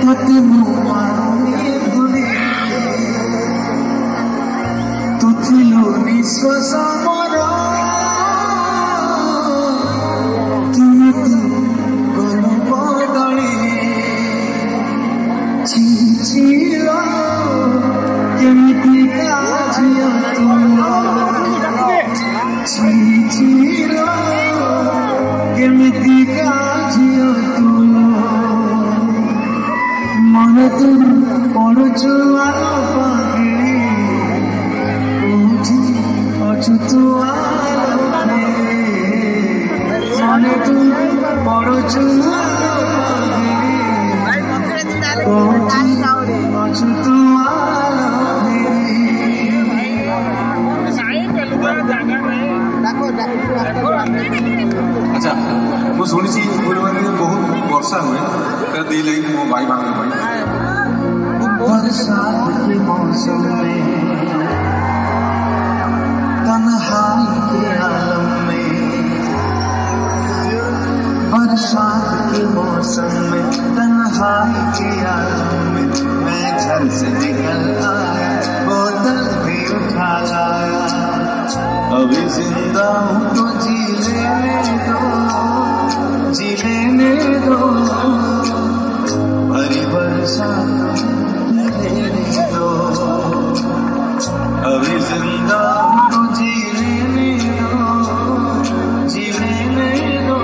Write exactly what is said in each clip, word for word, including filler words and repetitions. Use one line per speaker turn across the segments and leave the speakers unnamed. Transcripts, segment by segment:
देखते मुआनी भूले तुथिलु निश्वास मोर किमिति गलु बदले छिछिल केमिति काझिया तुलो छिछिल केमिति काझिया तुलो मन तुम पड़ुछु आलोके कोठी अछु तु आलोके मन तुम पड़ुछु आलोके कोठी अछु तु आलोके।
अच्छा मुझे शुणी फुलबाड़ी बहुत वर्षा हुए दी लगी मो भाई भाई
बरसात के मौसम में तन्हाई के आलम में बरसात के मौसम में तन्हाई के आलम में मैं घर से निकल आया बोतल भी उठा लाया अभी जिंदा हूँ तो जी लेने दो जी लेने दो भरी बरसात लेने दो अभी जिंदा हूँ तो जी लेने दो जी लेने दो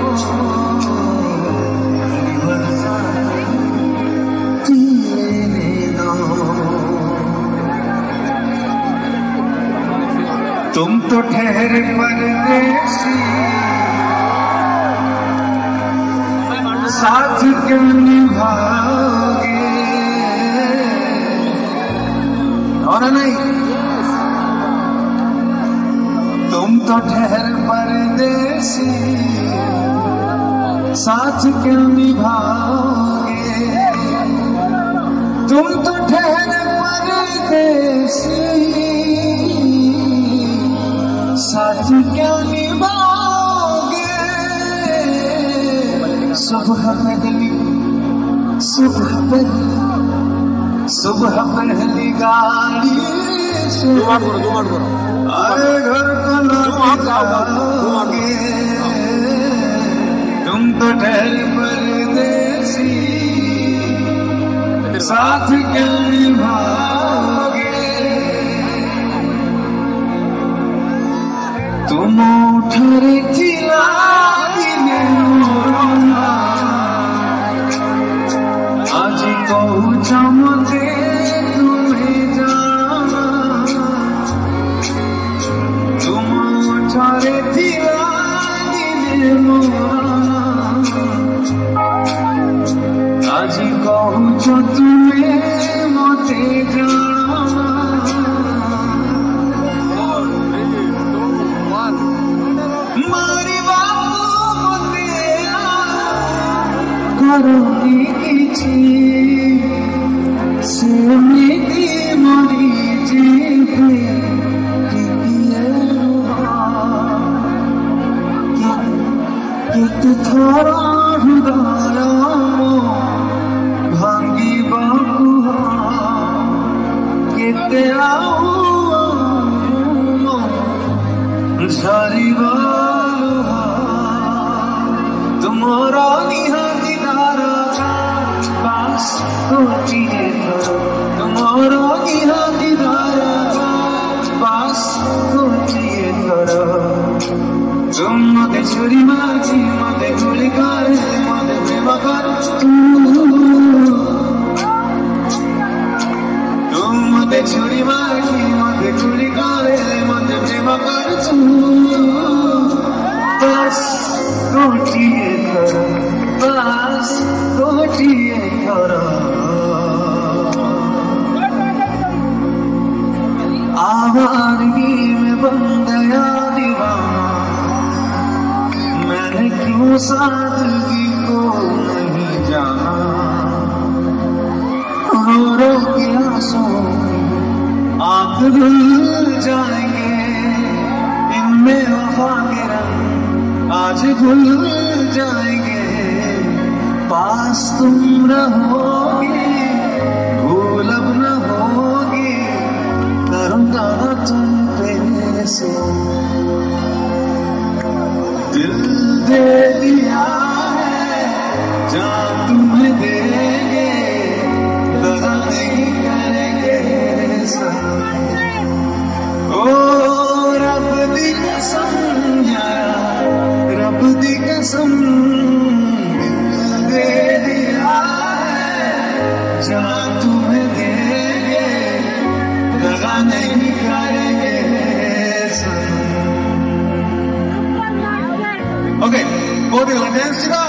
भरी बरसात जी लेने दो। तुम तो ठहरे परदेसी साथ क्यों निभाओगे और नहीं तुम तो ठहर परदेसी साथ क्यों निभाओगे तुम तो ठहर परदेसी साथ क्यों निभाओगे सुबह पहली सुबह पहली सुबह पहली गाड़ी से आए घर को लौटाओगे तुम तो ठहर परदेसी साथ क्यों निभाओगे तुम उठरे चिला आज कहू चमके तुम्हें जाना तुम उठरे चिला आज कहू जो तुम्हें मते जाना मारी बापू करोगी किछि सेमिति मरी जीवे केते थर हृदय भांगी बापू केते आऊ झरिबा तुम्हारा निहाती तारा पास कोटिए करो तुम्हारा निहाती तारा पास कोटिए करो तुम मते छुरी मारी मते गुली करे मते प्रेम कर तुम मते छुरी मारी मते गुली करे मते प्रेम कर बस कोटिए करो बस कोटिए करो आवारगी में बन गया दीवाना मैंने क्यों सादगी को नहीं जाना रो रो के आंसू आंख धुल जाएंगे इनमें वफा के रंग आज भूल जाएंगे पास पास तुम रहोगे, भूल अब न होगी, करूँगा तुम पे से। दिल दे दिया है, जान तुम्हें देंगे, दगा नहीं करेंगे सनम। ओ रब दी कसम यारा, रब दी कसम, दिल दे दिया है, जान तुम्हें देंगे, दगा नहीं करेंगे सनम। ओके, बहुत ही डांस का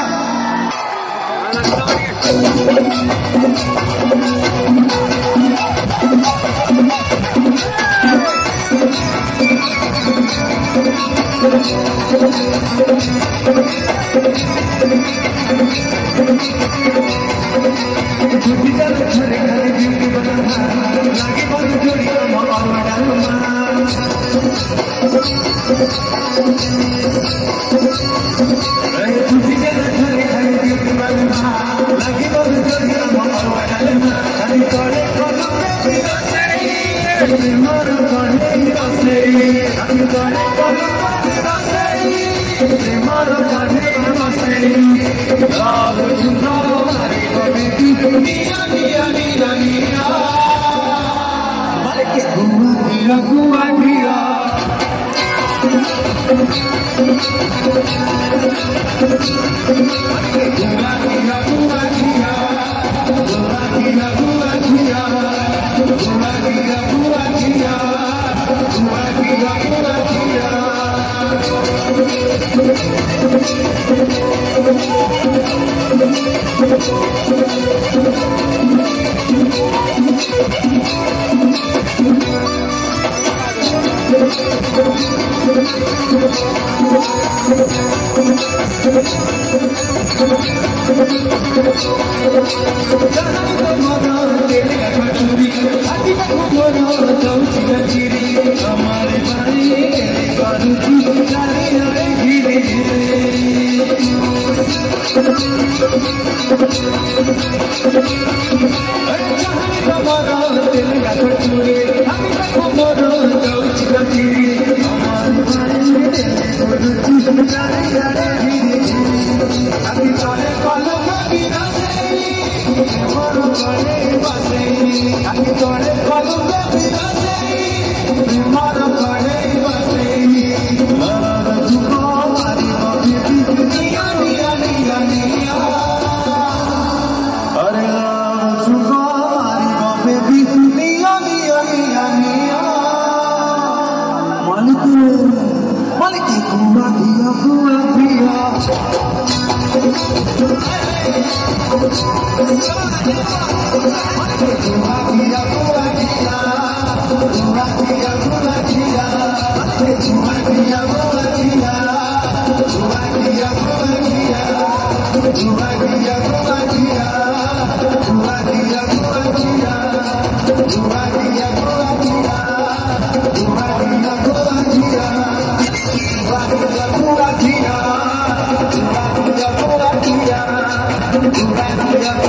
Thank you.